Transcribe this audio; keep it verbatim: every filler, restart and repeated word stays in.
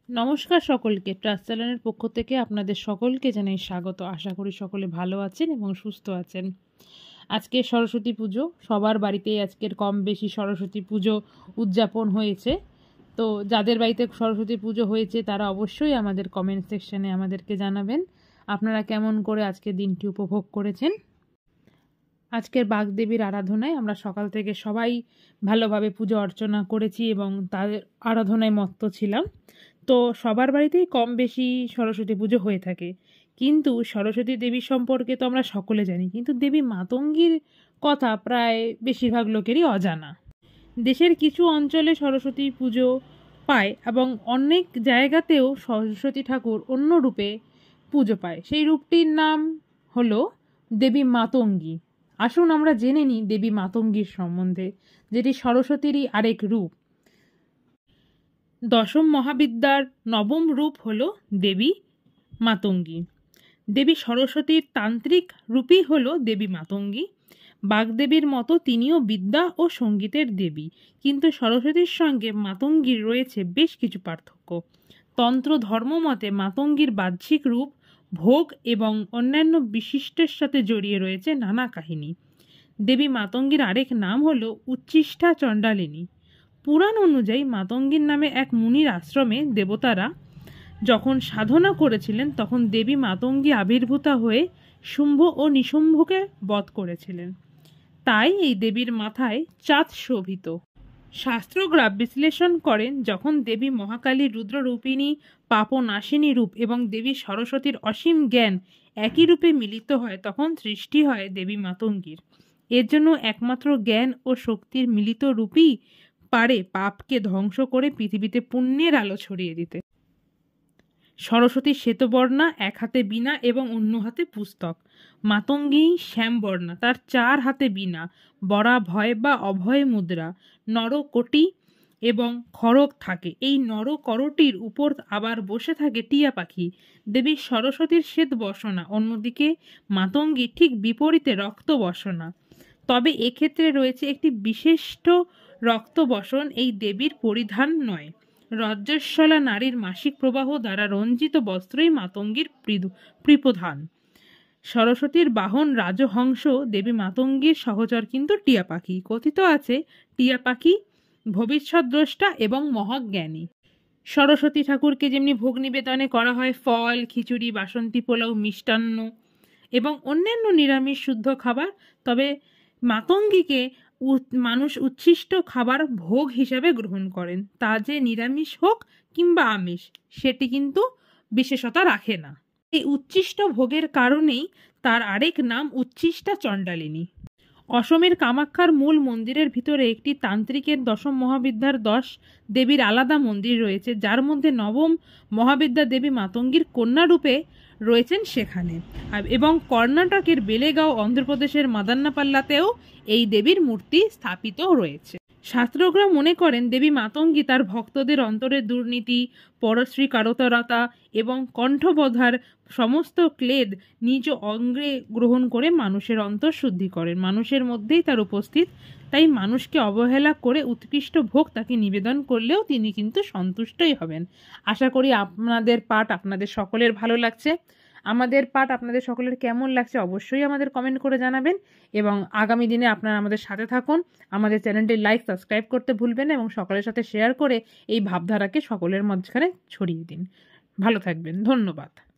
নমস্কার সকলকে, ট্রাস্ট চ্যানেলের পক্ষ থেকে আপনাদের সকলকে জানাই স্বাগত। আশা করি সকলে ভালো আছেন এবং সুস্থ আছেন। আজকে সরস্বতী পুজো, সবার বাড়িতেই আজকের কম বেশি সরস্বতী পুজো উদযাপন হয়েছে। তো যাদের বাড়িতে সরস্বতী পুজো হয়েছে তারা অবশ্যই আমাদের কমেন্ট সেকশনে আমাদেরকে জানাবেন আপনারা কেমন করে আজকের দিনটি উপভোগ করেছেন। আজকের বাগদেবীর আরাধনায় আমরা সকাল থেকে সবাই ভালোভাবে পুজো অর্চনা করেছি এবং তাদের আরাধনায় মত্ত ছিলাম। তো সবার বাড়িতেই কম বেশি সরস্বতী পুজো হয়ে থাকে, কিন্তু সরস্বতী দেবী সম্পর্কে তো আমরা সকলে জানি, কিন্তু দেবী মাতঙ্গীর কথা প্রায় বেশিরভাগ লোকেরই অজানা। দেশের কিছু অঞ্চলে সরস্বতী পুজো পায় এবং অনেক জায়গাতেও সরস্বতী ঠাকুর অন্য রূপে পুজো পায়। সেই রূপটির নাম হলো দেবী মাতঙ্গী। আসুন আমরা জেনে নিই দেবী মাতঙ্গীর সম্বন্ধে, যেটি সরস্বতীরই আরেক রূপ। দশম মহাবিদ্যার নবম রূপ হল দেবী মাতঙ্গী। দেবী সরস্বতীর তান্ত্রিক রূপই হল দেবী মাতঙ্গী। বাগদেবীর মতো তিনিও বিদ্যা ও সঙ্গীতের দেবী, কিন্তু সরস্বতীর সঙ্গে মাতঙ্গীর রয়েছে বেশ কিছু পার্থক্য। তন্ত্র ধর্ম মতে মাতঙ্গীর বাহ্যিক রূপ ভোগ এবং অন্যান্য বিশিষ্টের সাথে জড়িয়ে রয়েছে নানা কাহিনী। দেবী মাতঙ্গীর আরেক নাম হল উচ্চিষ্ঠা চণ্ডালিনী। পুরাণ অনুযায়ী মাতঙ্গীর নামে এক মুনির আশ্রমে দেবতারা যখন সাধনা করেছিলেন তখন দেবী মাতঙ্গী আবির্ভূতা হয়ে শুম্ভ ও নিশুম্ভকে বধ করেছিলেন। তাই এই দেবীর মাথায় চাঁদ শোভিত। শাস্ত্রগ্রাফ বিশ্লেষণ করেন, যখন দেবী মহাকালী রুদ্ররূপিণী পাপনাশিনী রূপ এবং দেবী সরস্বতীর অসীম জ্ঞান একই রূপে মিলিত হয় তখন সৃষ্টি হয় দেবী মাতঙ্গীর। এর জন্য একমাত্র জ্ঞান ও শক্তির মিলিত রূপই পারে পাপকে ধ্বংস করে পৃথিবীতে পুণ্যের আলো ছড়িয়ে দিতে। সরস্বতী শ্বেতবর্ণা, এক হাতে বীণা এবং অন্য হাতে পুস্তক। মাতঙ্গী শ্যামবর্ণা, তার চার হাতে বীণা, বরা ভয় বা অভয় মুদ্রা, নরকটি এবং খড়গ থাকে। এই নরকরটির উপর আবার বসে থাকে টিয়া পাখি। দেবী সরস্বতীর শ্বেত বসনা, অন্যদিকে মাতঙ্গী ঠিক বিপরীতে রক্ত বসনা। তবে এক্ষেত্রে রয়েছে একটি বিশিষ্ট রক্ত বসন এই দেবীর পরিধান নয়। রজ্জস্বলা নারীর মাসিক প্রবাহ দ্বারা রঞ্জিত বস্ত্রই মাতঙ্গীর প্রিপ্রধান। সরস্বতীর বাহন রাজহংস, দেবী মাতঙ্গীর সহচর কিন্তু টিয়া পাখি। কথিত আছে টিয়া পাখি ভবিষ্যৎ দ্রষ্টা এবং মহাজ্ঞানী। সরস্বতী ঠাকুরকে যেমনি ভোগ নিবেদনে করা হয় ফল, খিচুড়ি, বাসন্তী পোলাও, মিষ্টান্ন এবং অন্যান্য নিরামিষ শুদ্ধ খাবার, তবে মাতঙ্গীকে মানুষ উচ্ছিষ্ট খাবার ভোগ হিসাবে গ্রহণ করেন। তা যে নিরামিষ হোক কিংবা আমিষ সেটি কিন্তু বিশেষতা রাখে না। এই উচ্ছিষ্ট ভোগের কারণেই তার আরেক নাম উচ্ছিষ্টা চণ্ডালিনী। অসমের কামাখ্যার মূল মন্দিরের ভিতরে একটি তান্ত্রিকের দশম মহাবিদ্যার দশ দেবীর আলাদা মন্দির রয়েছে, যার মধ্যে নবম মহাবিদ্যা দেবী মাতঙ্গীর কন্যারূপে রয়েছেন সেখানে। এবং কর্ণাটকের বেলেগাঁও, অন্ধ্রপ্রদেশের মাদান্নাপাল্লাতেও এই দেবীর মূর্তি স্থাপিত রয়েছে। শাস্ত্রজ্ঞরা মনে করেন দেবী মাতঙ্গী তার ভক্তদের অন্তরের দুর্নীতি, পরশ্রী কারুতরতা এবং কণ্ঠবোধার সমস্ত ক্লেদ নিজ অঙ্গে গ্রহণ করে মানুষের অন্তর শুদ্ধি করেন। মানুষের মধ্যেই তার উপস্থিত, তাই মানুষকে অবহেলা করে উৎকৃষ্ট ভোগ তাকে নিবেদন করলেও তিনি কিন্তু সন্তুষ্টই হবেন। আশা করি আপনাদের পাঠ আপনাদের সকলের ভালো লাগছে। আমাদের পাঠ আপনাদের সকলের কেমন লাগছে অবশ্যই আমাদের কমেন্ট করে জানাবেন এবং আগামী দিনে আপনারা আমাদের সাথে থাকুন। আমাদের চ্যানেলটি লাইক সাবস্ক্রাইব করতে ভুলবেন না এবং সকলের সাথে শেয়ার করে এই ভাবধারাকে সকলের মাঝখানে ছড়িয়ে দিন। ভালো থাকবেন, ধন্যবাদ।